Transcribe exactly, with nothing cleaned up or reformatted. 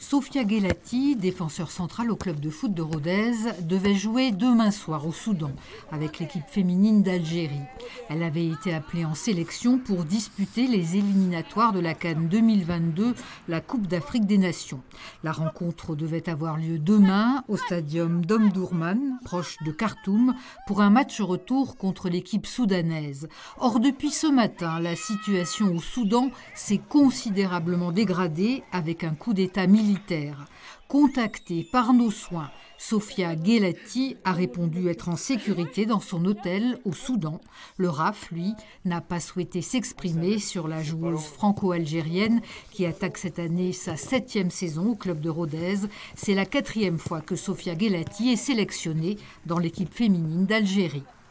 Sofia Guelati, défenseur central au club de foot de Rodez, devait jouer demain soir au Soudan avec l'équipe féminine d'Algérie. Elle avait été appelée en sélection pour disputer les éliminatoires de la CAN deux mille vingt-deux, la Coupe d'Afrique des Nations. La rencontre devait avoir lieu demain au stadium d'Omdurman, proche de Khartoum, pour un match retour contre l'équipe soudanaise. Or, depuis ce matin, la situation au Soudan s'est considérablement dégradée avec un coup d'État militaire. Contactée par nos soins, Sofia Guelati a répondu être en sécurité dans son hôtel au Soudan. Le R A F, lui, n'a pas souhaité s'exprimer sur la joueuse franco-algérienne qui attaque cette année sa septième saison au club de Rodez. C'est la quatrième fois que Sofia Guelati est sélectionnée dans l'équipe féminine d'Algérie.